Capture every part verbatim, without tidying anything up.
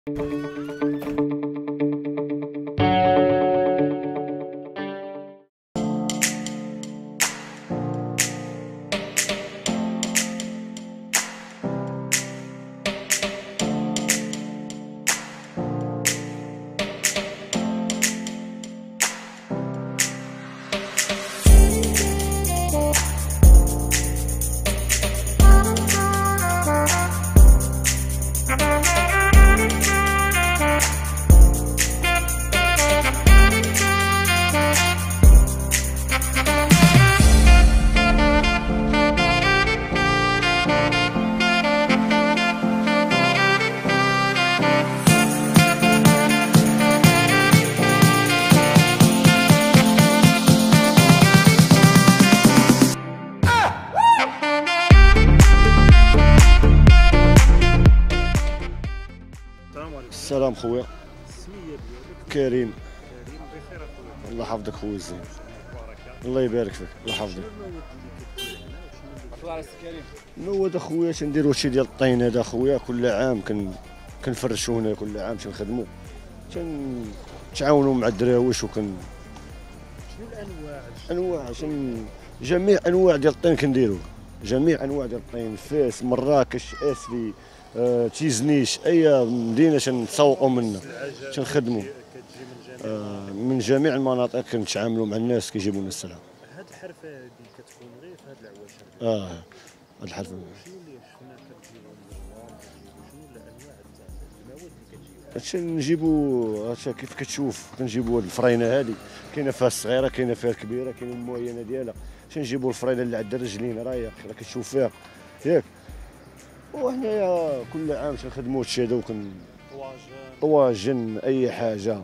السلام خويا. كريم. الله يحفظك خويا زين. الله يبارك فيك، الله يحفظك. نوض اخويا تنديرو هادشي ديال الطين هذا خويا، كل عام كن كنفرشو هنا، كل عام تنخدمو، تنتعاونوا مع الدراويش وكن شنو الانواع؟ انواع شن جميع انواع ديال الطين كنديرو، جميع انواع ديال الطين، فاس، مراكش، اسفي، آه، تيزنيش، اي مدينه تنتسوقوا منها تنخدموا آه، من جميع المناطق كنتعاملوا مع الناس كيجيبوا لنا السلعه. هاد الحرفه هادي كتكون غير في هاد العواشر؟ اه هاد الحرفه. شنو اللي شفنا كتجيبوا من الجوار؟ شنو الانواع تاع المواد اللي كتجيبوا؟ هادشي نجيبو، هادشي كيف كتشوف كنجيبو هاد الفرينه هادي، كاينه فيها الصغيره، كاينه فيها الكبيره، كاينه المعينه ديالها، تنجيبو الفرينه اللي عندها رجلين رايح راه كتشوف فيها ياك. وحنايا كل عام تنخدمو هادشي هذا وكن طواجن اي حاجه،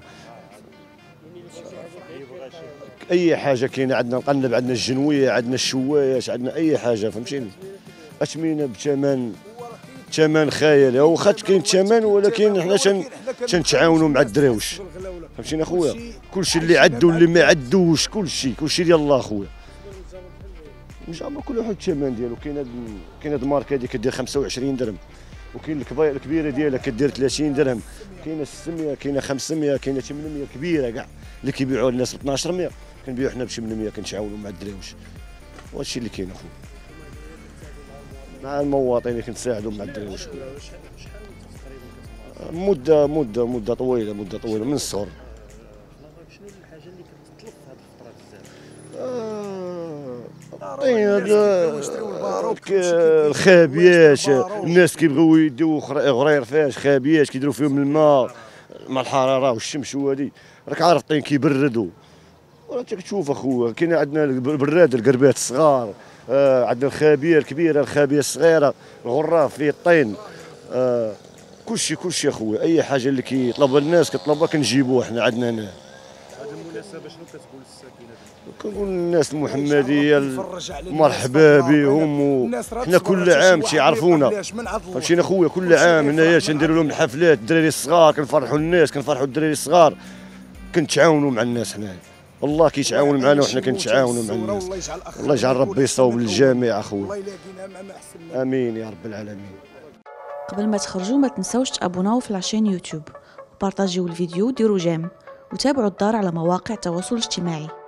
اي حاجه كاينه عندنا القنب، عندنا الجنويه، عندنا الشوايات، عندنا اي حاجه فهمتيني. اثمنه بثمن ثمن خيالي، واخا كاين ثمن ولكن حنا تن تنتعاونوا مع الدراوش فهمتيني اخويا. كلشي اللي عدو واللي ما عدوش كلشي كلشي ديال الله اخويا. جابا كل واحد الثمن ديالو. كاين هاد كاين هاد الماركه هادي كدير خمسة وعشرين درهم، وكاين الكبيره الكبيره ديالها كدير ثلاثين درهم، كاينه ستمية، كاينه خمسمية، كاينه ثمانمية كبيره كاع اللي كيبيعوها الناس ب اثناش مية، كنبيعو حنا ب ثمانمية، كنتعاونوا مع الدراوش. وهادشي اللي كاين اخويا مع المواطنين اللي كنتساعدوا مع الدراوش. مده مده مده طويله مده طويله من الصغر. شنو الحاجه اللي كتطلب في هاد الفتره بزاف؟ الخابيات، الناس كيبغيو يديو غرير فاش خابيات كيديروا فيهم الماء مع الحراره والشمس وهادي، راك عارف الطين كيبردوا. وانت كتشوف اخويا كاين عندنا البراد القربات الصغار، آه عندنا الخابيه الكبيره، الخابيه الصغيره، الغراف فيه الطين، آه كلشي كلشي اخويا. اي حاجه اللي كيطلبها الناس كطلبها كنجيبوها حنا عندنا هنا. هذه المناسبه شنو كتقول الساكنه؟ كنقول للناس المحمديه مرحبا بهم، وحنا كل عام تيعرفونا فهمتينا اخويا. كل عام هنايا تنديروا لهم الحفلات، الدراري الصغار كنفرحوا الناس، كنفرحوا الدراري الصغار، كنتعاونوا مع الناس حنايا. الله كيتعاون معنا وحنا كنتعاونوا مع الناس. الله يجعل ربي يصوب للجميع اخويا، امين يا رب العالمين. قبل ما تخرجوا ما تنسوش تابوناو في لاشين يوتيوب، وبارطاجيو الفيديو وديروا جيم، وتابعوا الدار على مواقع التواصل الاجتماعي.